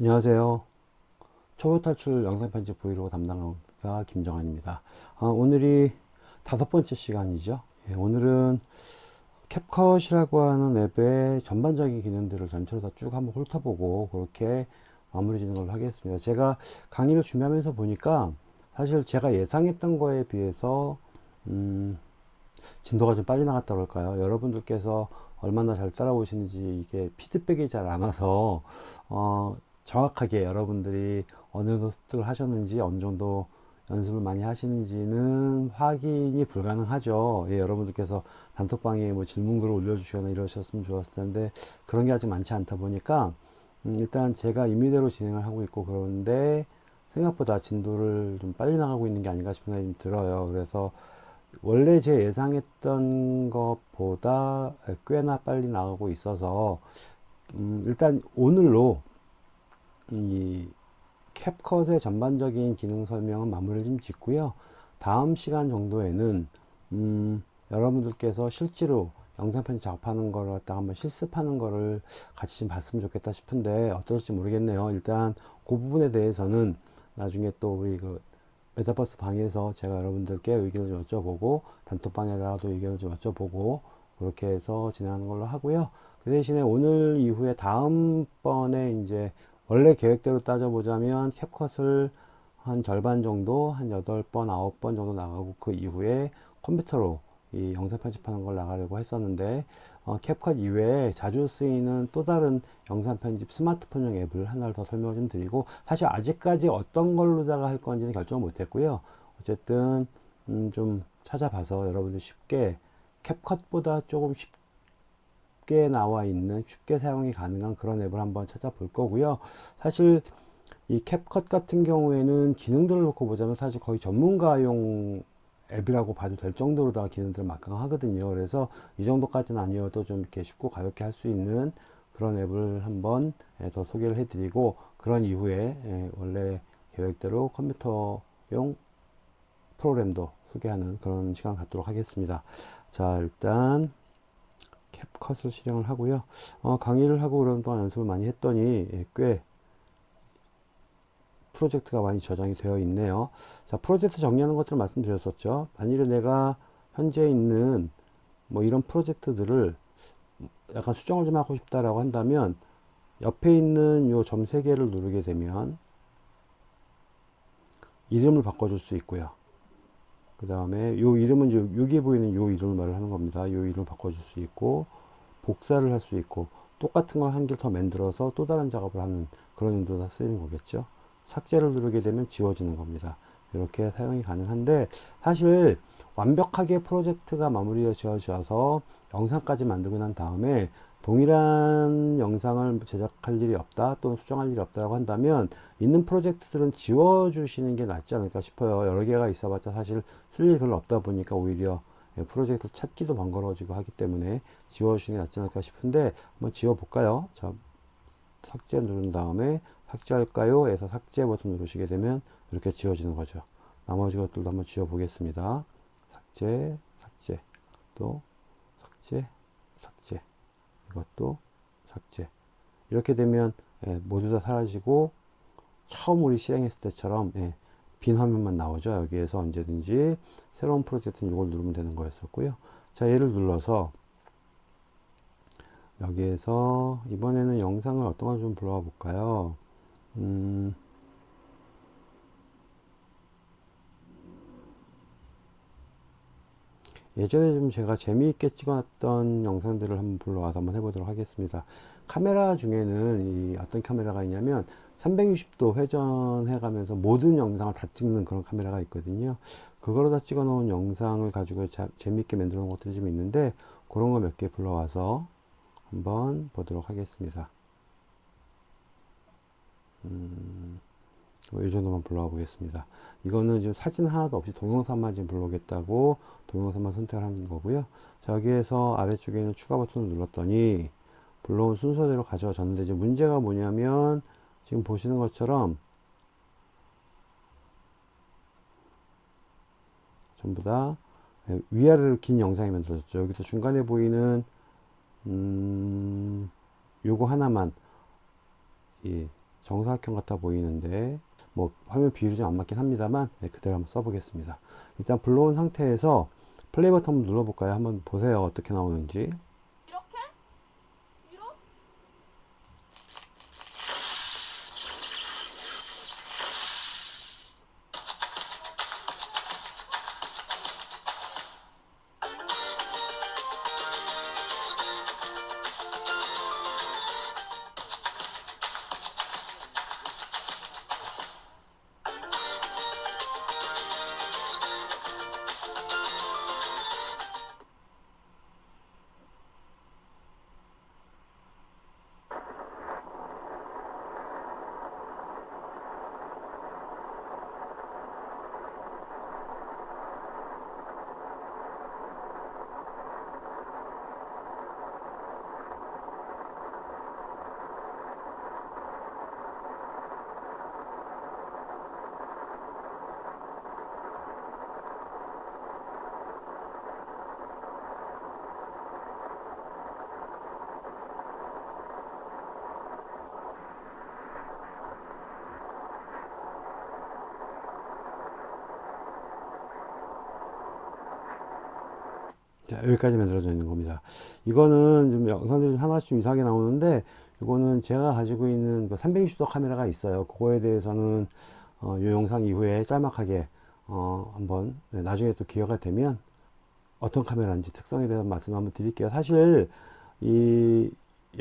안녕하세요. 초보 탈출 영상 편집 브이로그 담당자 김정환입니다. 오늘이 5번째 시간이죠. 예, 오늘은 캡컷이라고 하는 앱의 전반적인 기능들을 전체로 다 쭉 한번 훑어보고 그렇게 마무리 짓는 걸로 하겠습니다. 제가 강의를 준비하면서 보니까 사실 제가 예상했던 거에 비해서 진도가 좀 빨리 나갔다 그럴까요? 여러분들께서 얼마나 잘 따라오시는지 이게 피드백이 잘 안 와서 정확하게 여러분들이 어느 정도 습득을 하셨는지 어느 정도 연습을 많이 하시는지는 확인이 불가능하죠. 예, 여러분들께서 단톡방에 뭐 질문글을 올려주시거나 이러셨으면 좋았을 텐데 그런 게 아직 많지 않다 보니까 일단 제가 임의대로 진행을 하고 있고 그런데 생각보다 진도를 좀 빨리 나가고 있는 게 아닌가 싶은 생각이 좀 들어요. 그래서 원래 제 예상했던 것보다 꽤나 빨리 나가고 있어서 일단 오늘로 이 캡컷의 전반적인 기능 설명은 마무리를 좀 짓고요. 다음 시간 정도에는 여러분들께서 실제로 영상 편집 작업하는 거를 갖다가 한번 실습하는 거를 같이 좀 봤으면 좋겠다 싶은데 어떨지 모르겠네요. 일단 그 부분에 대해서는 나중에 또 우리 그 메타버스 방에서 제가 여러분들께 의견을 좀 여쭤보고 단톡방에다가도 의견을 좀 여쭤보고 그렇게 해서 진행하는 걸로 하고요. 그 대신에 오늘 이후에 다음번에 이제 원래 계획대로 따져보자면 캡컷을 한 절반 정도, 한 8번, 9번 정도 나가고 그 이후에 컴퓨터로 이 영상 편집하는 걸 나가려고 했었는데 캡컷 이외에 자주 쓰이는 또 다른 영상 편집 스마트폰용 앱을 하나를 더 설명을 좀 드리고 사실 아직까지 어떤 걸로다가 할 건지는 결정을 못 했고요. 어쨌든 좀 찾아봐서 여러분들 쉽게 캡컷보다 조금 쉽게 나와 있는 쉽게 사용이 가능한 그런 앱을 한번 찾아볼 거고요. 사실 이 캡컷 같은 경우에는 기능들을 놓고 보자면 사실 거의 전문가용 앱이라고 봐도 될 정도로 다 기능들 막강하거든요. 그래서 이 정도까지는 아니어도 좀 이렇게 쉽고 가볍게 할 수 있는 그런 앱을 한번 더 소개를 해드리고 그런 이후에 원래 계획대로 컴퓨터용 프로그램도 소개하는 그런 시간 갖도록 하겠습니다. 자, 일단 캡컷을 실행을 하고요. 강의를 하고 그런 동안 연습을 많이 했더니 꽤 프로젝트가 많이 저장이 되어 있네요. 자, 프로젝트 정리하는 것들을 말씀드렸었죠. 만일에 내가 현재 있는 뭐 이런 프로젝트들을 약간 수정을 좀 하고 싶다라고 한다면 옆에 있는 요 점 3개를 누르게 되면 이름을 바꿔줄 수 있고요. 그 다음에 요 이름은 이제 여기에 보이는 요 이름을 말을 하는 겁니다. 요 이름을 바꿔줄 수 있고 복사를 할 수 있고 똑같은 걸 한 개 더 만들어서 또 다른 작업을 하는 그런 용도로 쓰이는 거겠죠. 삭제를 누르게 되면 지워지는 겁니다. 이렇게 사용이 가능한데 사실 완벽하게 프로젝트가 마무리가 지어져서 영상까지 만들고 난 다음에 동일한 영상을 제작할 일이 없다 또는 수정할 일이 없다고 한다면 있는 프로젝트들은 지워주시는 게 낫지 않을까 싶어요. 여러 개가 있어봤자 사실 쓸 일이 별로 없다 보니까 오히려 프로젝트 찾기도 번거로워지고 하기 때문에 지워주시는 게 낫지 않을까 싶은데 한번 지워볼까요? 자, 삭제 누른 다음에 삭제할까요? 해서 삭제 버튼 누르시게 되면 이렇게 지워지는 거죠. 나머지 것들도 한번 지워 보겠습니다. 삭제, 삭제, 또 삭제, 삭제, 이것도 삭제. 이렇게 되면 모두 다 사라지고 처음 우리 실행했을 때처럼 빈 화면만 나오죠. 여기에서 언제든지 새로운 프로젝트는 이걸 누르면 되는 거였었고요. 자, 얘를 눌러서 여기에서 이번에는 영상을 어떤 걸 좀 불러와 볼까요? 예전에 좀 제가 재미있게 찍어놨던 영상들을 한번 불러와서 한번 해보도록 하겠습니다. 카메라 중에는 이 어떤 카메라가 있냐면 360도 회전해 가면서 모든 영상을 다 찍는 그런 카메라가 있거든요. 그거로 다 찍어 놓은 영상을 가지고 재미있게 만들어 놓은 것들이 좀 있는데 그런 거 몇 개 불러와서 한번 보도록 하겠습니다. 이 정도만 불러와 보겠습니다. 이거는 지금 사진 하나도 없이 동영상만 지금 불러오겠다고 동영상만 선택을 하는 거고요. 자, 여기에서 아래쪽에 있는 추가 버튼을 눌렀더니 불러온 순서대로 가져와졌는데 이제 문제가 뭐냐면 지금 보시는 것처럼 전부 다 위아래로 긴 영상이 만들어졌죠. 여기서 중간에 보이는 요거 하나만 정사각형 같아 보이는데 뭐 화면 비율이 좀 안 맞긴 합니다만 네, 그대로 한번 써보겠습니다. 일단 불러온 상태에서 플레이 버튼 한번 눌러볼까요? 한번 보세요. 어떻게 나오는지. 이렇게? 위로? 자, 여기까지 만들어져 있는 겁니다. 이거는 좀 영상들이 하나씩 좀 이상하게 나오는데, 이거는 제가 가지고 있는 그 360도 카메라가 있어요. 그거에 대해서는 이 영상 이후에 짤막하게 한번 나중에 또 기회가 되면 어떤 카메라인지 특성에 대해서 말씀 한번 드릴게요. 사실 이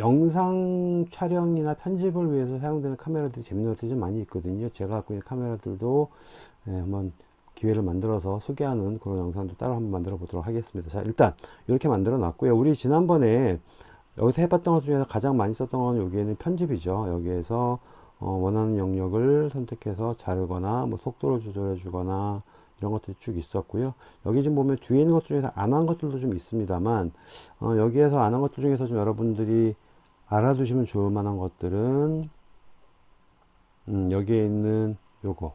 영상 촬영이나 편집을 위해서 사용되는 카메라들이 재밌는 것들이 좀 많이 있거든요. 제가 갖고 있는 카메라들도 한번 기회를 만들어서 소개하는 그런 영상도 따로 한번 만들어 보도록 하겠습니다. 자, 일단 이렇게 만들어 놨고요. 우리 지난번에 여기서 해봤던 것 중에서 가장 많이 썼던 건 여기에는 편집이죠. 여기에서 원하는 영역을 선택해서 자르거나 뭐 속도를 조절해 주거나 이런 것들이 쭉 있었고요. 여기 지금 보면 뒤에 있는 것 중에서 안 한 것들도 좀 있습니다만 여기에서 안 한 것들 중에서 좀 여러분들이 알아두시면 좋을 만한 것들은 여기에 있는 요거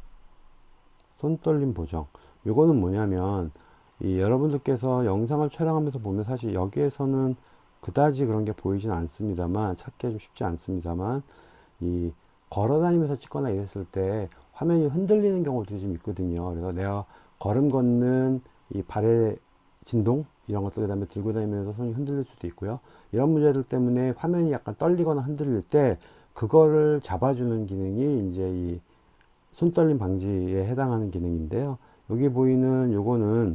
손떨림 보정. 요거는 뭐냐면 여러분들께서 영상을 촬영하면서 보면 사실 여기에서는 그다지 그런 게 보이진 않습니다만 찾기 좀 쉽지 않습니다만 이 걸어다니면서 찍거나 이랬을 때 화면이 흔들리는 경우들이 좀 있거든요. 그래서 내가 걸음 걷는 이 발의 진동 이런 것들, 그다음에 들고 다니면서 손이 흔들릴 수도 있고요. 이런 문제들 때문에 화면이 약간 떨리거나 흔들릴 때 그거를 잡아주는 기능이 이제 이 손떨림 방지에 해당하는 기능인데요. 여기 보이는 요거는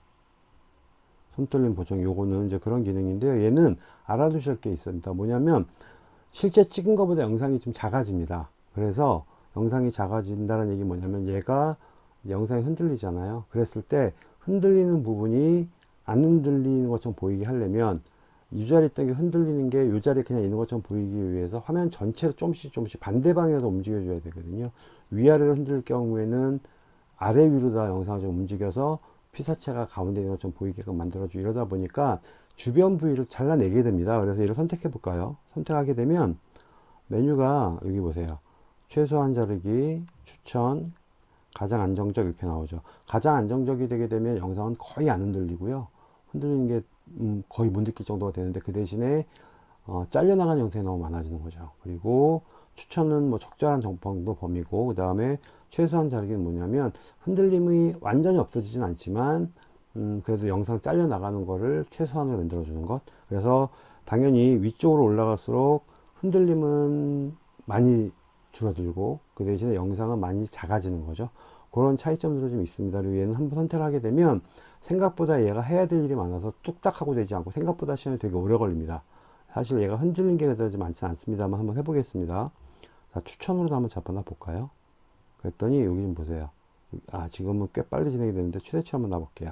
손떨림 보정, 요거는 이제 그런 기능인데요. 얘는 알아두실 게 있습니다. 뭐냐면 실제 찍은 것보다 영상이 좀 작아집니다. 그래서 영상이 작아진다는 얘기 뭐냐면 얘가 영상이 흔들리잖아요. 그랬을 때 흔들리는 부분이 안 흔들리는 것처럼 보이게 하려면 이 자리에 있던 게 흔들리는 게 이 자리에 그냥 있는 것처럼 보이기 위해서 화면 전체를 조금씩 반대 방향으로 움직여 줘야 되거든요. 위아래로 흔들 경우에는 아래 위로 다 영상을 좀 움직여서 피사체가 가운데 있는 것처럼 보이게끔 만들어주고 이러다 보니까 주변 부위를 잘라내게 됩니다. 그래서 얘를 선택해 볼까요? 선택하게 되면 메뉴가 여기 보세요. 최소한 자르기, 추천, 가장 안정적 이렇게 나오죠. 가장 안정적이 되게 되면 영상은 거의 안 흔들리고요. 흔들리는 게 거의 못 느낄 정도가 되는데 그 대신에 잘려나가는 영상이 너무 많아지는 거죠. 그리고 추천은 뭐 적절한 정도 범위고, 그 다음에 최소한 자르기는 뭐냐면 흔들림이 완전히 없어지진 않지만 그래도 영상 잘려나가는 거를 최소한으로 만들어 주는 것. 그래서 당연히 위쪽으로 올라갈수록 흔들림은 많이 줄어들고 그 대신에 영상은 많이 작아지는 거죠. 그런 차이점들이 좀 있습니다. 그리고 얘는 한번 선택하게 되면 생각보다 얘가 해야 될 일이 많아서 뚝딱 하고 되지 않고 생각보다 시간이 되게 오래 걸립니다. 사실 얘가 흔들리는 게 그다지 많지 않습니다만 한번 해보겠습니다. 자, 추천으로도 한번 잡아놔 볼까요? 그랬더니 여기 좀 보세요. 지금은 꽤 빨리 진행이 되는데 최대치 한번 놔볼게요.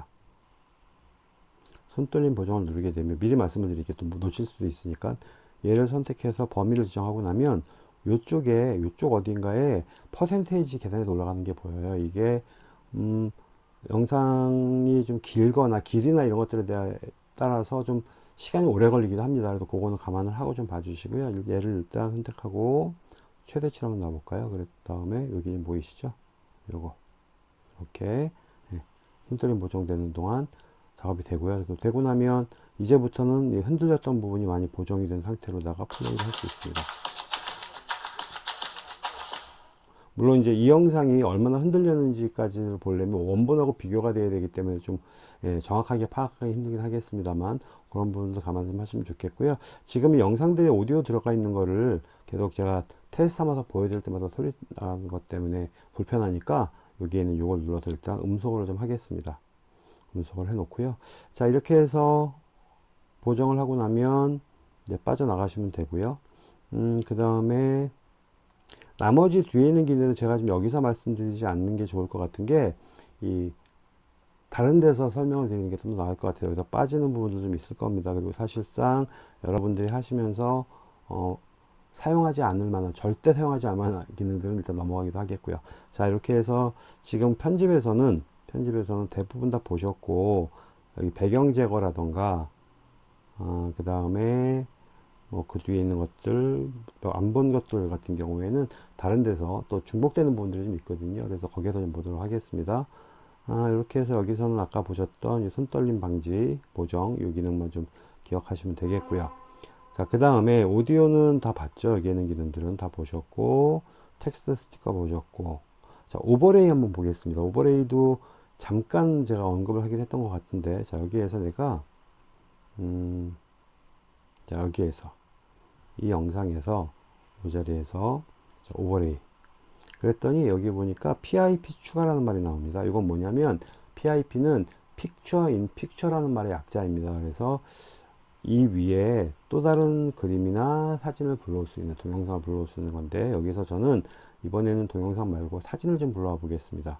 손떨림 보정을 누르게 되면 미리 말씀을 드릴게요. 또 놓칠 수도 있으니까 얘를 선택해서 범위를 지정하고 나면 요쪽 어딘가에 퍼센테이지 계산해서 올라가는 게 보여요. 이게 영상이 좀 길거나 길이나 이런 것들에 따라서 좀 시간이 오래 걸리기도 합니다. 그래서 그거는 감안을 하고 좀 봐주시고요. 얘를 일단 선택하고 최대치로 한번 놔볼까요? 그랬 다음에 여기 보이시죠? 요거 이렇게 손떨림 보정되는 동안 작업이 되고요. 되고 나면 이제부터는 흔들렸던 부분이 많이 보정이 된 상태로다가 플레이를 할 수 있습니다. 물론 이제 이 영상이 얼마나 흔들렸는지까지를 보려면 원본하고 비교가 돼야 되기 때문에 좀 정확하게 파악하기 힘들긴 하겠습니다만, 그런 부분도 감안 좀 하시면 좋겠고요. 지금 이 영상들에 오디오 들어가 있는 거를 계속 제가 테스트 하면서 보여드릴 때마다 소리 나는 것 때문에 불편하니까 여기에는 이걸 눌러서 일단 음소거를 좀 하겠습니다. 음소거를 해 놓고요. 자, 이렇게 해서 보정을 하고 나면 이제 빠져나가시면 되고요. 그 다음에 나머지 뒤에 있는 기능은 제가 지금 여기서 말씀드리지 않는 게 좋을 것 같은 게, 이 다른 데서 설명을 드리는 게 좀 나을 것 같아요. 여기서 빠지는 부분도 좀 있을 겁니다. 그리고 사실상 여러분들이 하시면서 사용하지 않을 만한, 절대 사용하지 않을 만한 기능들은 일단 넘어가기도 하겠고요. 자, 이렇게 해서 지금 편집에서는 대부분 다 보셨고, 여기 배경 제거라던가 그 다음에 뭐 그 뒤에 있는 것들, 안 본 것들 같은 경우에는 다른 데서 또 중복되는 부분들이 좀 있거든요. 그래서 거기에서 좀 보도록 하겠습니다. 이렇게 해서 여기서는 아까 보셨던 이 손떨림 방지 보정, 이 기능만 좀 기억하시면 되겠고요. 자, 그 다음에 오디오는 다 봤죠. 여기 있는 기능들은 다 보셨고, 텍스트 스티커 보셨고, 자, 오버레이 한번 보겠습니다. 오버레이도 잠깐 제가 언급을 하긴 했던 것 같은데, 자, 여기에서 내가 자, 여기에서 이 영상에서 이 자리에서 자, 오버레이 그랬더니 여기 보니까 PIP 추가라는 말이 나옵니다. 이건 뭐냐면 PIP는 Picture in Picture라는 말의 약자입니다. 그래서 이 위에 또 다른 그림이나 사진을 불러올 수 있는, 동영상을 불러올 수 있는 건데, 여기서 저는 이번에는 동영상 말고 사진을 좀 불러와 보겠습니다.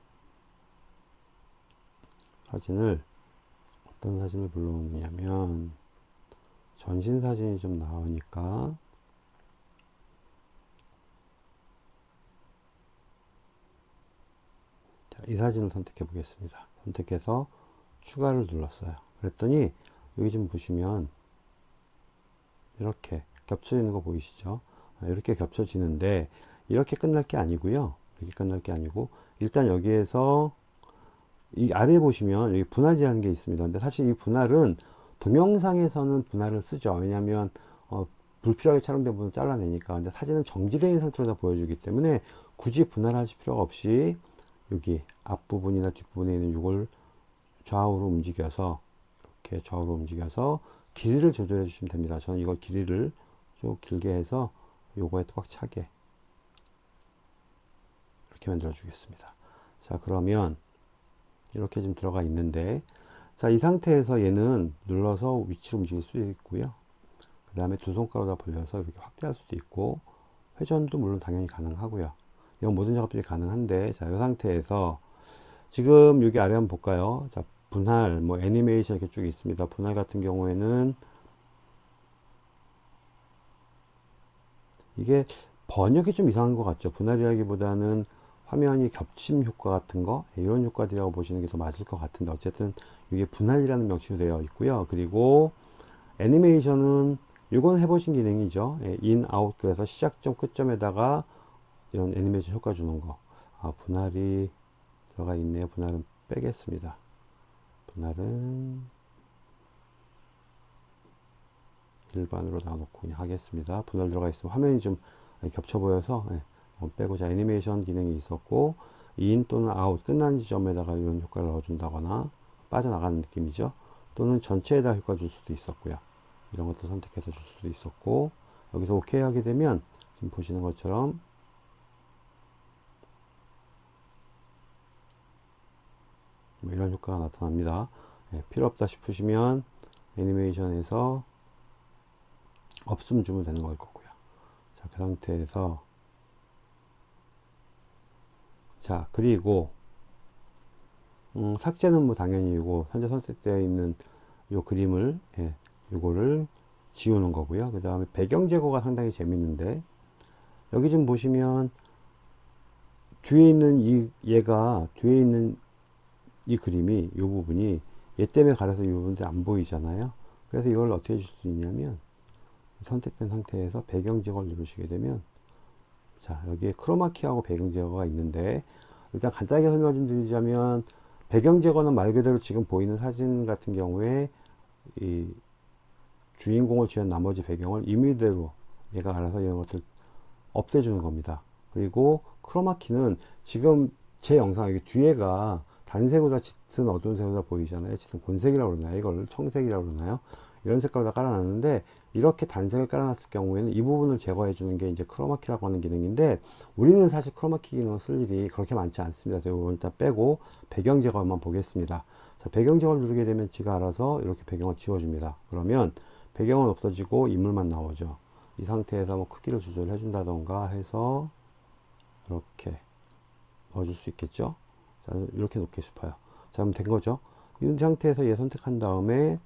사진을 어떤 사진을 불러오느냐면 전신 사진이 좀 나오니까, 자, 이 사진을 선택해 보겠습니다. 선택해서 추가를 눌렀어요. 그랬더니 여기 좀 보시면 이렇게 겹쳐지는 거 보이시죠? 이렇게 겹쳐지는데, 이렇게 끝날 게 아니고요. 이렇게 끝날 게 아니고, 일단 여기에서 이 아래에 보시면 여기 분할이라는 게 있습니다. 근데 사실 이 분할은 동영상에서는 분할을 쓰죠. 왜냐하면 불필요하게 촬영된 부분을 잘라내니까. 근데 사진은 정지되어 있는 상태로 다 보여주기 때문에 굳이 분할하실 필요가 없이 여기 앞부분이나 뒷부분에 있는 이걸 좌우로 움직여서, 이렇게 좌우로 움직여서 길이를 조절해 주시면 됩니다. 저는 이걸 길이를 좀 길게 해서 요거에 꽉 차게 이렇게 만들어 주겠습니다. 자, 그러면 이렇게 지금 들어가 있는데, 자, 이 상태에서 얘는 눌러서 위치로 움직일 수 있고요. 그 다음에 두 손가락으로 다 벌려서 이렇게 확대할 수도 있고, 회전도 물론 당연히 가능하고요. 이건 모든 작업들이 가능한데, 자, 이 상태에서 지금 여기 아래 한번 볼까요? 자, 분할, 뭐 애니메이션 이렇게 쭉 있습니다. 분할 같은 경우에는 이게 번역이 좀 이상한 것 같죠. 분할이라기보다는 화면이 겹침 효과 같은 거, 이런 효과들이라고 보시는 게 더 맞을 것 같은데, 어쨌든 이게 분할이라는 명칭으로 되어 있고요. 그리고 애니메이션은 이건 해보신 기능이죠. 인, 아웃, 그래서 시작점, 끝점에다가 이런 애니메이션 효과 주는 거. 분할이 들어가 있네요. 분할은 빼겠습니다. 분할은 일반으로 놔놓고 그냥 하겠습니다. 분할 들어가 있으면 화면이 좀 겹쳐 보여서 빼고, 자, 애니메이션 기능이 있었고, 인 또는 아웃 끝난 지점에다가 이런 효과를 넣어준다거나 빠져나가는 느낌이죠. 또는 전체에다 효과 줄 수도 있었고요. 이런 것도 선택해서 줄 수도 있었고, 여기서 OK 하게 되면 지금 보시는 것처럼 뭐 이런 효과가 나타납니다. 필요 없다 싶으시면 애니메이션에서 없음 주면 되는 걸 거고요. 자, 그 상태에서 자, 그리고 삭제는 뭐 당연히 이거 현재 선택되어 있는 요 그림을 요거를 지우는 거고요. 그 다음에 배경 제거가 상당히 재밌는데, 여기 좀 보시면 뒤에 있는 얘가 뒤에 있는 이 그림이 이 부분이 얘 때문에 가려서 이 부분들이 안 보이잖아요. 그래서 이걸 어떻게 해줄 수 있냐면, 선택된 상태에서 배경 제거를 누르시게 되면, 자, 여기에 크로마키하고 배경 제거가 있는데, 일단 간단하게 설명 좀 드리자면, 배경 제거는 말 그대로 지금 보이는 사진 같은 경우에 이 주인공을 지은 나머지 배경을 임의대로 얘가 알아서 이런 것들 없애주는 겁니다. 그리고 크로마키는 지금 제 영상 여기 뒤에가 단색보다 짙은 어두운 색보다 보이잖아요. 짙은 곤색이라고 그러나요? 이걸 청색이라고 그러나요? 이런 색깔로 다 깔아놨는데, 이렇게 단색을 깔아놨을 경우에는 이 부분을 제거해 주는 게 이제 크로마키라고 하는 기능인데, 우리는 사실 크로마키 기능을 쓸 일이 그렇게 많지 않습니다. 그래서 이걸 일단 빼고 배경 제거만 보겠습니다. 자, 배경 제거를 누르게 되면 지가 알아서 이렇게 배경을 지워줍니다. 그러면 배경은 없어지고 인물만 나오죠. 이 상태에서 뭐 크기를 조절해 준다던가 해서 이렇게 넣어줄 수 있겠죠. 자, 이렇게 놓고 싶어요. 자, 그럼 된 거죠. 이 상태에서 얘 선택한 다음에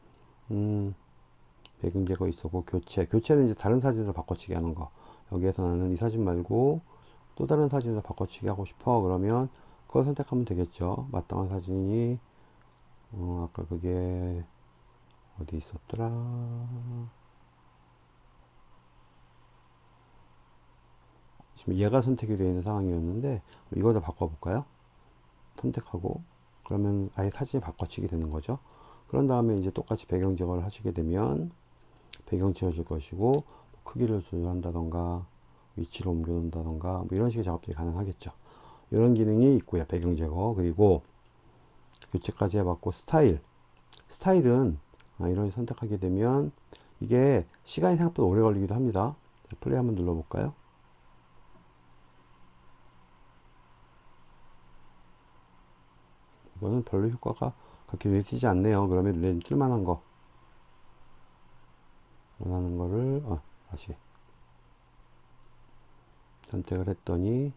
배경 제거 있었고, 교체는 이제 다른 사진으로 바꿔치기 하는 거. 여기에서 나는 이 사진 말고 또 다른 사진으로 바꿔치기 하고 싶어. 그러면 그걸 선택하면 되겠죠. 마땅한 사진이 아까 그게 어디 있었더라. 지금 얘가 선택이 되어 있는 상황이었는데, 이걸 다 바꿔볼까요? 선택하고, 그러면 아예 사진이 바꿔치기 되는 거죠. 그런 다음에 이제 똑같이 배경 제거를 하시게 되면 배경 지워질 것이고, 크기를 조절한다던가 위치를 옮겨 놓는다던가 뭐 이런 식의 작업들이 가능하겠죠. 이런 기능이 있고요. 배경 제거. 그리고 교체까지 해봤고, 스타일은 이런 선택하게 되면 이게 시간이 생각보다 오래 걸리기도 합니다. 플레이 한번 눌러볼까요? 이거는 별로 효과가 그렇게 눈에 띄지 않네요. 그러면 눈에 띌만한 거, 원하는 거를 다시 선택을 했더니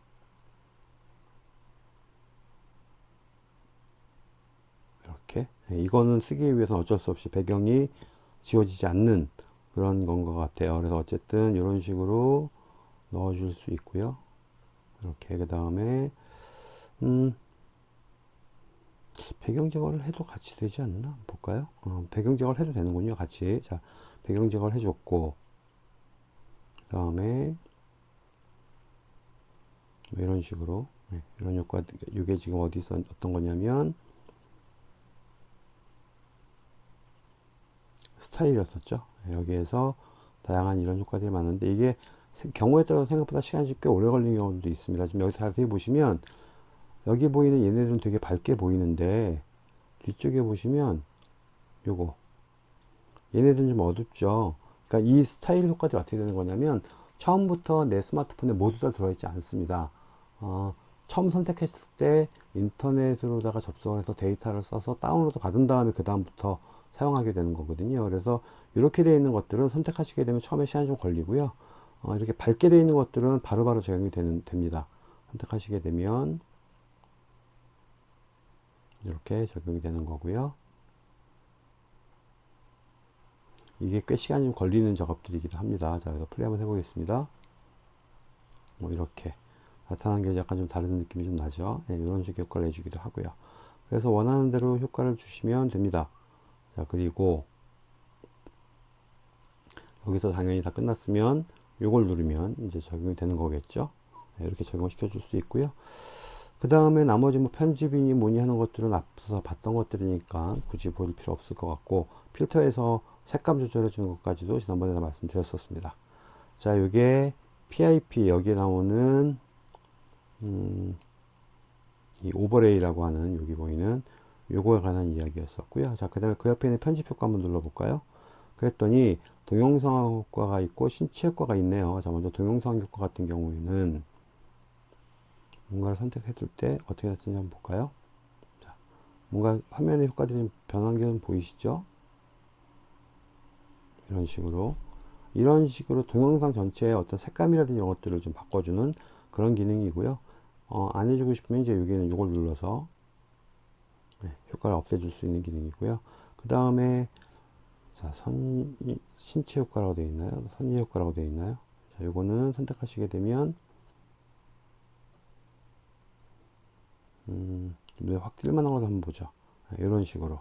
이렇게, 이거는 쓰기 위해서는 어쩔 수 없이 배경이 지워지지 않는 그런 건 것 같아요. 그래서 어쨌든 이런 식으로 넣어줄 수 있고요. 이렇게 그 다음에 배경 제거를 해도 같이 되지 않나? 볼까요? 배경 제거를 해도 되는군요. 같이. 자, 배경 제거를 해줬고, 그 다음에 이런 식으로, 이런 효과, 이게 지금 어디서 어떤 거냐면 스타일이었었죠. 여기에서 다양한 이런 효과들이 많은데, 이게 경우에 따라서 생각보다 시간이 꽤 오래 걸리는 경우도 있습니다. 지금 여기 자세히 보시면 여기 보이는 얘네들은 되게 밝게 보이는데, 뒤쪽에 보시면 요거 얘네들은 좀 어둡죠. 그러니까 이 스타일 효과들이 어떻게 되는 거냐면, 처음부터 내 스마트폰에 모두 다 들어있지 않습니다. 처음 선택했을 때 인터넷으로다가 접속을 해서 데이터를 써서 다운로드 받은 다음에 그 다음부터 사용하게 되는 거거든요. 그래서 이렇게 되어 있는 것들은 선택하시게 되면 처음에 시간이 좀 걸리고요. 이렇게 밝게 되어 있는 것들은 바로바로 적용이 됩니다. 선택하시게 되면 이렇게 적용이 되는 거고요. 이게 꽤 시간이 좀 걸리는 작업들이기도 합니다. 자, 그래서 플레이 한번 해보겠습니다. 뭐 이렇게 나타난 게 약간 좀 다른 느낌이 좀 나죠. 이런 식의 효과를 내주기도 하고요. 그래서 원하는 대로 효과를 주시면 됩니다. 자, 그리고 여기서 당연히 다 끝났으면 요걸 누르면 이제 적용이 되는 거겠죠. 이렇게 적용시켜 줄 수 있고요. 그 다음에 나머지 뭐 편집이니 뭐니 하는 것들은 앞서서 봤던 것들이니까 굳이 볼 필요 없을 것 같고, 필터에서 색감 조절해 주는 것까지도 지난번에 다 말씀드렸었습니다. 자, 요게 PIP, 여기에 나오는 이 오버레이라고 하는 여기 보이는 요거에 관한 이야기였었고요. 자, 그 다음에 그 옆에 있는 편집 효과 한번 눌러볼까요? 그랬더니 동영상 효과가 있고 신체 효과가 있네요. 자, 먼저 동영상 효과 같은 경우에는 뭔가를 선택했을 때 어떻게 됐는지 한번 볼까요? 자, 뭔가 화면의 효과들이 좀 변한 게 좀 보이시죠? 이런 식으로 동영상 전체의 어떤 색감이라든지 이런 것들을 좀 바꿔주는 그런 기능이고요. 안 해주고 싶으면 이제 여기는 이걸 눌러서 효과를 없애줄 수 있는 기능이고요. 그 다음에 자, 신체 효과라고 되어 있나요? 선의 효과라고 되어 있나요? 자, 요거는 선택하시게 되면 눈에 확 띌만한 걸 한번 보죠. 이런 식으로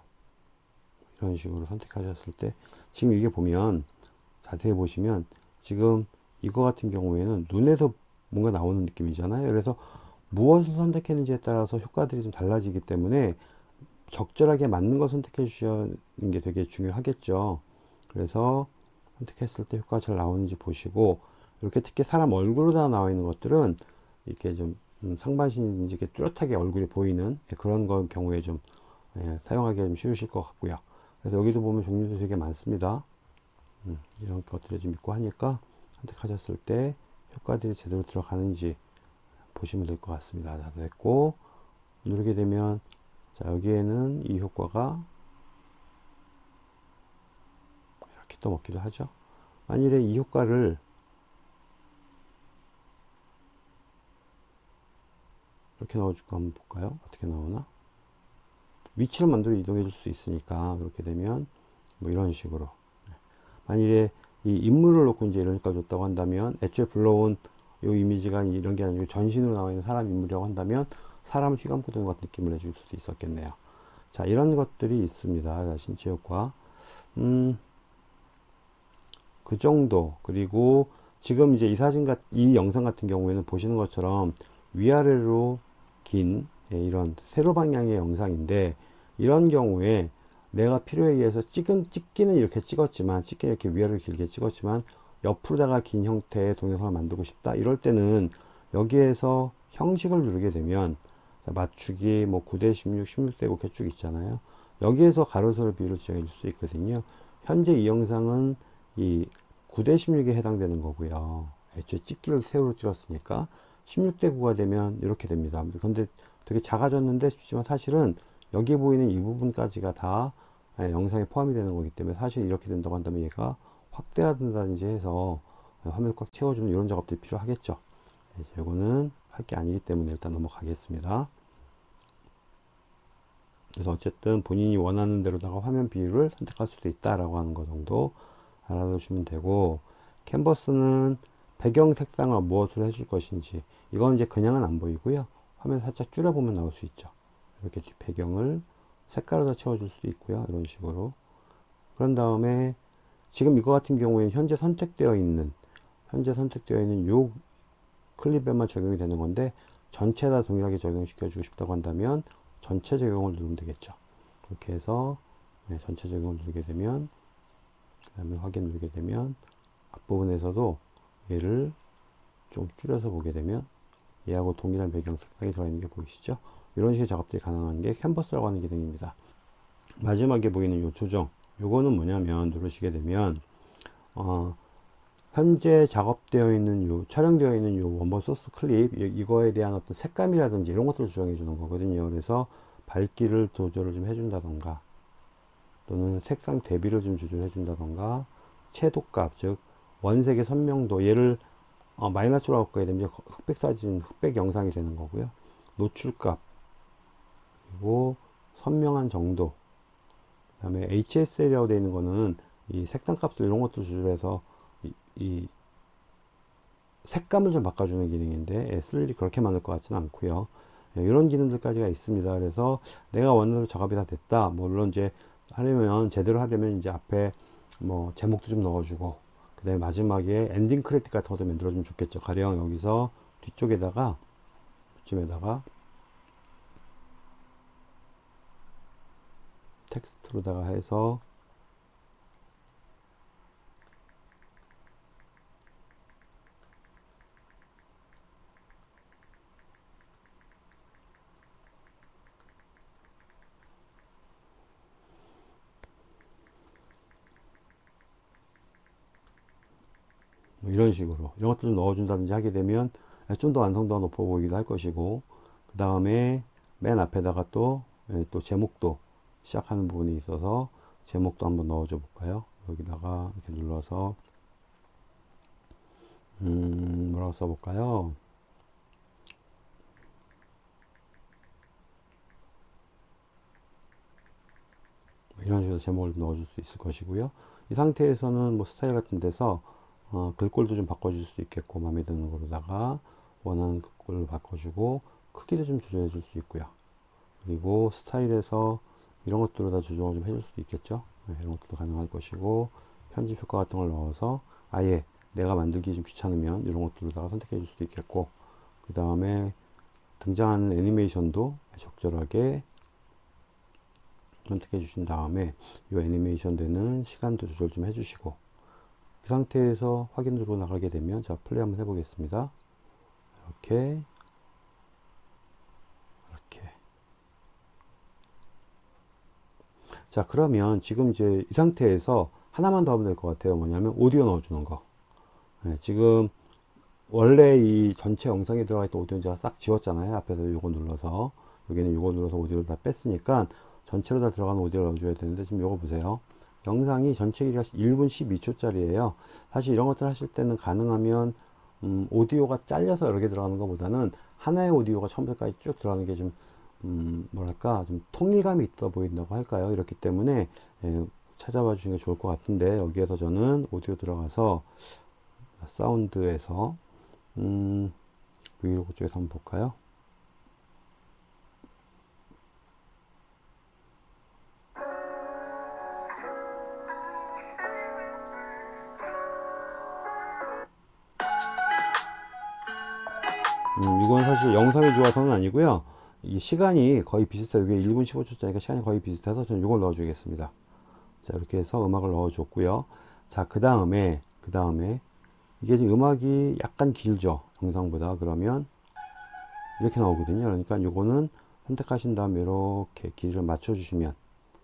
선택하셨을 때 지금 이게 보면 자세히 보시면 지금 이거 같은 경우에는 눈에서 뭔가 나오는 느낌이잖아요. 그래서 무엇을 선택했는지에 따라서 효과들이 좀 달라지기 때문에 적절하게 맞는 걸 선택해 주시는 게 되게 중요하겠죠. 그래서 선택했을 때 효과가 잘 나오는지 보시고, 이렇게 특히 사람 얼굴로 다 나와 있는 것들은 이렇게 좀 상반신인지 이렇게 뚜렷하게 얼굴이 보이는 그런 경우에 좀 사용하기 좀 쉬우실 것 같고요. 그래서 여기도 보면 종류도 되게 많습니다. 이런 것들을 좀 있고 하니까 선택하셨을 때 효과들이 제대로 들어가는지 보시면 될 것 같습니다. 자, 됐고 누르게 되면 자, 여기에는 이 효과가 이렇게 또 먹기도 하죠. 만일에 이 효과를 이렇게 넣어줄까 한번 볼까요? 어떻게 나오나? 위치를 만들어 이동해 줄 수 있으니까 그렇게 되면 뭐 이런 식으로 만일에 이 인물을 놓고 이제 이런 효과를 줬다고 한다면 애초에 불러온 이 이미지가 이런 게 아니고 전신으로 나와 있는 사람 인물이라고 한다면 사람을 휘감고 도는 것 같은 느낌을 내줄 수도 있었겠네요. 자, 이런 것들이 있습니다. 자, 신체 효과. 그 정도. 그리고 지금 이제 이 영상 같은 경우에는 보시는 것처럼 위아래로 긴 이런 세로 방향의 영상인데 이런 경우에 내가 필요에 의해서 찍기는 이렇게 찍었지만 찍기는 이렇게 위아래로 길게 찍었지만 옆으로다가 긴 형태의 동영상을 만들고 싶다 이럴 때는 여기에서 형식을 누르게 되면 맞추기 뭐 9대 16, 16대 이렇게 쭉 있잖아요. 여기에서 가로세로 비율을 지정해 줄 수 있거든요. 현재 이 영상은 이 9대 16에 해당되는 거고요. 애초에 찍기를 세로로 찍었으니까 16대 9가 되면 이렇게 됩니다. 근데 되게 작아졌는데 싶지만 사실은 여기 보이는 이 부분까지가 다 영상에 포함이 되는 거기 때문에 사실 이렇게 된다고 한다면 얘가 확대한다든지 해서 화면을 꽉 채워주는 이런 작업들이 필요하겠죠. 이거는 할 게 아니기 때문에 일단 넘어가겠습니다. 그래서 어쨌든 본인이 원하는 대로다가 화면 비율을 선택할 수도 있다라고 하는 거 정도 알아두시면 되고, 캔버스는 배경 색상을 무엇으로 해줄 것인지, 이건 이제 그냥은 안 보이고요. 화면 살짝 줄여보면 나올 수 있죠. 이렇게 배경을 색깔로 다 채워줄 수도 있고요. 이런 식으로. 그런 다음에 지금 이거 같은 경우에는 현재 선택되어 있는 요 클립에만 적용이 되는 건데 전체 다 동일하게 적용시켜 주고 싶다고 한다면 전체 적용을 누르면 되겠죠. 그렇게 해서 전체 적용을 누르게 되면, 그 다음에 확인 누르게 되면 앞부분에서도 얘를 좀 줄여서 보게 되면 얘하고 동일한 배경 색상이 들어있는 게 보이시죠? 이런 식의 작업들이 가능한 게 캔버스라고 하는 기능입니다. 마지막에 보이는 요 조정, 요거는 뭐냐면 누르시게 되면 현재 작업되어 있는 촬영되어 있는 원본 소스 클립 이거에 대한 어떤 색감이라든지 이런 것들을 조정해 주는 거거든요. 그래서 밝기를 조절을 좀 해준다던가 또는 색상 대비를 좀 조절해 준다던가 채도값 즉 원색의 선명도 얘를 마이너스로 바꿔야 되면 흑백 사진 흑백 영상이 되는 거고요. 노출값 그리고 선명한 정도, 그 다음에 HSL이라고 되어 있는 거는 이 색상 값을 이런 것도 조절해서 이 색감을 좀 바꿔주는 기능인데 쓸 일이 그렇게 많을 것 같지는 않고요. 이런 기능들까지가 있습니다. 그래서 내가 원하는 작업이 다 됐다. 물론 이제 제대로 하려면 이제 앞에 뭐 제목도 좀 넣어주고, 그 다음에 마지막에 엔딩 크레딧 같은 것도 만들어주면 좋겠죠. 가령 여기서 뒤쪽에다가 이쯤에다가 텍스트로다가 해서 뭐 이런 식으로 이런 것도 좀 넣어준다든지 하게 되면 좀 더 완성도가 높아 보이기도 할 것이고, 그 다음에 맨 앞에다가 또 제목도 시작하는 부분이 있어서 제목도 한번 넣어줘 볼까요? 여기다가 이렇게 눌러서 뭐라고 써볼까요? 이런 식으로 제목을 넣어줄 수 있을 것이고요. 이 상태에서는 뭐 스타일 같은 데서 글꼴도 좀 바꿔줄 수 있겠고, 마음에 드는 거로다가 원하는 글꼴을 바꿔주고 크기도 좀 조절해 줄 수 있고요. 그리고 스타일에서 이런 것들로 다 조정을 좀 해줄 수도 있겠죠. 이런 것도 가능할 것이고, 편집 효과 같은 걸 넣어서 아예 내가 만들기 좀 귀찮으면 이런 것들로다가 선택해 줄 수도 있겠고, 그 다음에 등장하는 애니메이션도 적절하게 선택해 주신 다음에 이 애니메이션 되는 시간도 조절 좀 해주시고, 이 상태에서 확인으로 나가게 되면, 자, 플레이 한번 해보겠습니다. 이렇게, 이렇게. 자, 그러면 지금 이제 이 상태에서 하나만 더 하면 될 것 같아요. 뭐냐면 오디오 넣어주는 거. 네, 지금 원래 이 전체 영상에 들어가 있던 오디오는 제가 싹 지웠잖아요. 앞에서 요거 눌러서. 여기는 요거 눌러서 오디오를 다 뺐으니까 전체로 다 들어가는 오디오를 넣어줘야 되는데, 지금 요거 보세요. 영상이 전체 길이가 1분 12초짜리예요. 사실 이런 것들 하실 때는 가능하면 오디오가 잘려서 여러 개 들어가는 것보다는 하나의 오디오가 처음부터까지 쭉 들어가는 게 좀 뭐랄까 좀 통일감이 있어 보인다고 할까요? 이렇기 때문에 찾아봐 주시는 게 좋을 것 같은데, 여기에서 저는 오디오 들어가서 사운드에서 브이로그 쪽에서 한번 볼까요? 이건 사실 영상이 좋아서는 아니고요. 이 시간이 거의 비슷해요. 이게 1분 15초짜리니까 시간이 거의 비슷해서 저는 이걸 넣어주겠습니다. 자, 이렇게 해서 음악을 넣어줬고요. 자, 그 다음에 이게 지금 음악이 약간 길죠, 영상보다. 그러면 이렇게 나오거든요. 그러니까 요거는 선택하신 다음에 이렇게 길이를 맞춰주시면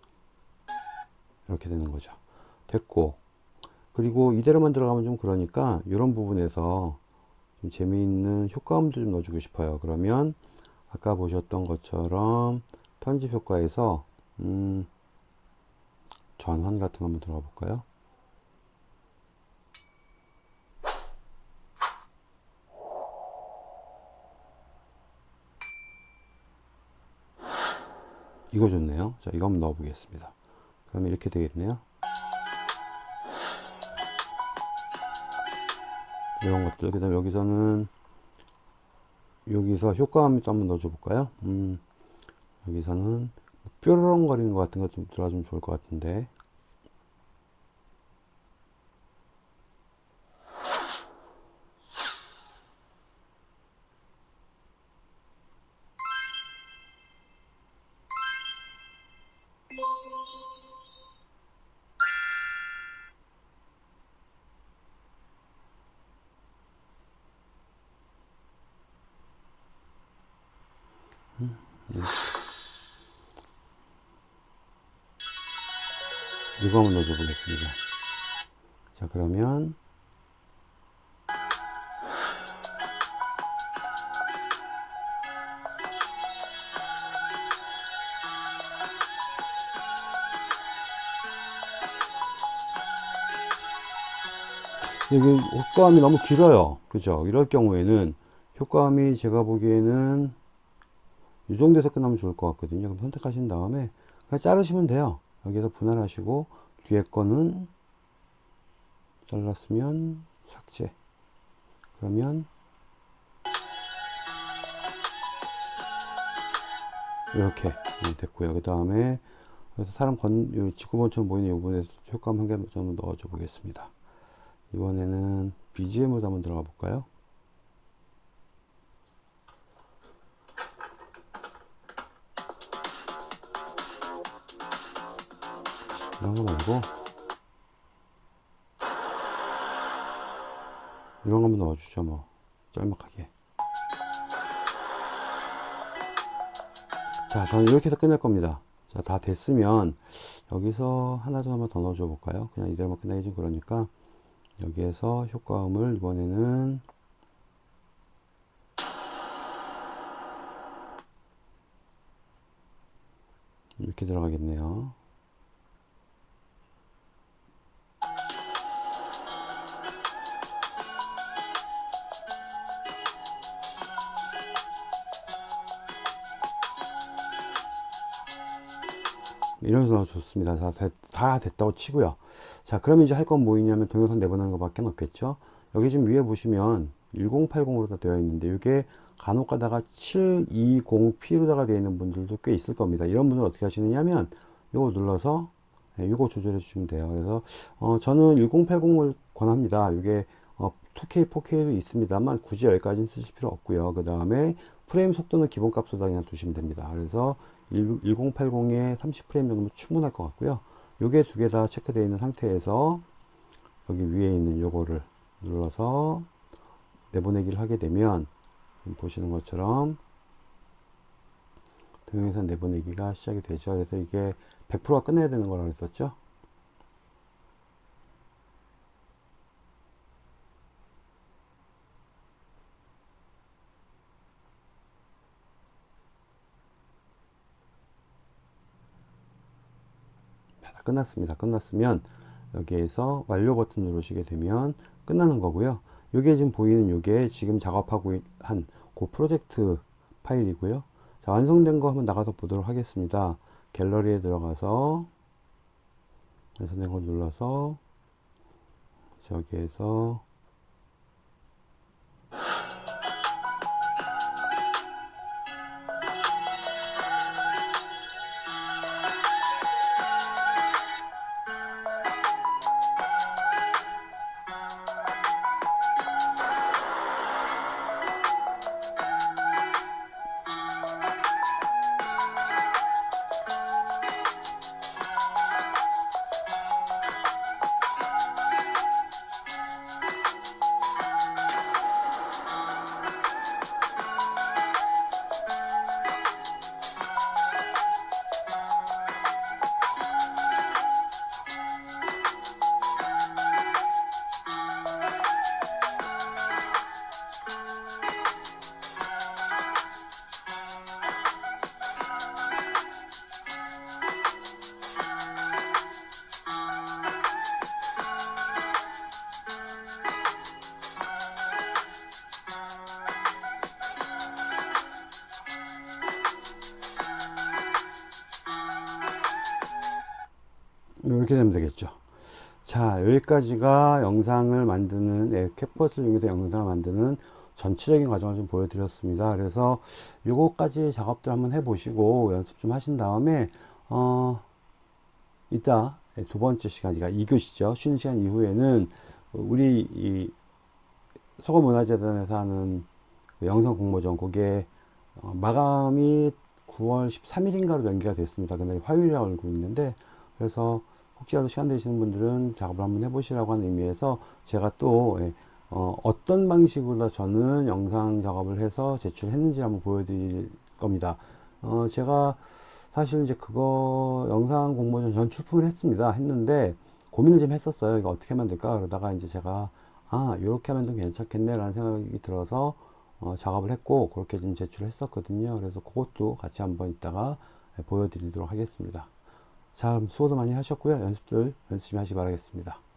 이렇게 되는 거죠. 됐고, 그리고 이대로만 들어가면 좀 그러니까 이런 부분에서 좀 재미있는 효과음도 좀 넣어주고 싶어요. 그러면 아까 보셨던 것처럼 편집 효과에서 전환 같은 거 한번 들어가 볼까요? 이거 좋네요. 자, 이거 한번 넣어 보겠습니다. 그러면 이렇게 되겠네요. 이런 것들. 그 다음에 여기서는 여기서 효과음도 한번 넣어줘 볼까요? 여기서는 뾰로롱 거리는 것 같은 거 좀 들어가주면 좋을 것 같은데. 이거 한번 넣어줘 보겠습니다. 자, 그러면 여기 효과음이 너무 길어요. 그죠? 이럴 경우에는 효과음이 제가 보기에는 이 정도에서 끝나면 좋을 것 같거든요. 그럼 선택하신 다음에 그냥 자르시면 돼요. 여기서 분할하시고 뒤에 거는 잘랐으면 삭제. 그러면 이렇게 됐고요. 그 다음에 그래서 사람 직구본처럼 보이는 이 부분에서 효과음 한 개 좀 넣어줘 보겠습니다. 이번에는 BGM으로 한번 들어가 볼까요? 이런 거 말고 이런 거 한번 넣어주죠. 뭐 짤막하게. 자, 저는 이렇게 해서 끝낼 겁니다. 자, 다 됐으면 여기서 하나 좀 한번 더 넣어줘 볼까요? 그냥 이대로만 끝내기 좀 그러니까 여기에서 효과음을 이번에는 이렇게 들어가겠네요. 이런 식으로 좋습니다. 다 됐다고 치고요. 자, 그럼 이제 할 건 뭐 있냐면 동영상 내보내는 것밖에 없겠죠. 여기 지금 위에 보시면 1080으로 다 되어 있는데 이게 간혹 가다가 720p로다가 되어 있는 분들도 꽤 있을 겁니다. 이런 분들 어떻게 하시느냐면 요거 눌러서 요거 조절해 주시면 돼요. 그래서 저는 1080을 권합니다. 이게 2K, 4K도 있습니다만 굳이 여기까지는 쓰실 필요 없고요. 그 다음에 프레임 속도는 기본값으로 그냥 두시면 됩니다. 그래서 1080에 30프레임 정도면 충분할 것 같고요. 요게 두 개 다 체크되어 있는 상태에서 여기 위에 있는 요거를 눌러서 내보내기를 하게 되면 보시는 것처럼 동영상 내보내기가 시작이 되죠. 그래서 이게 100%가 끝내야 되는 거라고 했었죠. 다 끝났습니다. 끝났으면 여기에서 완료 버튼 누르시게 되면 끝나는 거고요. 요게 지금 보이는 요게 지금 작업하고 한 그 프로젝트 파일이고요. 자, 완성된 거 한번 나가서 보도록 하겠습니다. 갤러리에 들어가서 완성된 거 눌러서 저기에서 이렇게 되면 되겠죠. 자, 여기까지가 영상을 만드는 캡컷을 이용해서 영상을 만드는 전체적인 과정을 좀 보여드렸습니다. 그래서 요거까지 작업들 한번 해보시고 연습 좀 하신 다음에 이따 두 번째 시간, 그러니까 2교시죠. 쉬는 시간 이후에는 우리 이 서구문화재단에서 하는 그 영상 공모전, 그게 마감이 9월 13일인가로 연기가 됐습니다. 근데 화요일이라고 알고 있는데, 그래서 혹시라도 시간 되시는 분들은 작업을 한번 해보시라고 하는 의미에서 제가 또 어떤 방식으로 저는 영상 작업을 해서 제출했는지 한번 보여드릴 겁니다. 제가 사실 이제 그거 영상 공모전 전 출품을 했는데 고민을 좀 했었어요. 이거 어떻게 하면 될까? 그러다가 이제 제가 이렇게 하면 좀 괜찮겠네 라는 생각이 들어서 작업을 했고 그렇게 좀 제출을 했었거든요. 그래서 그것도 같이 한번 이따가 보여드리도록 하겠습니다. 자, 수고도 많이 하셨고요. 연습들 열심히 하시기 바라겠습니다.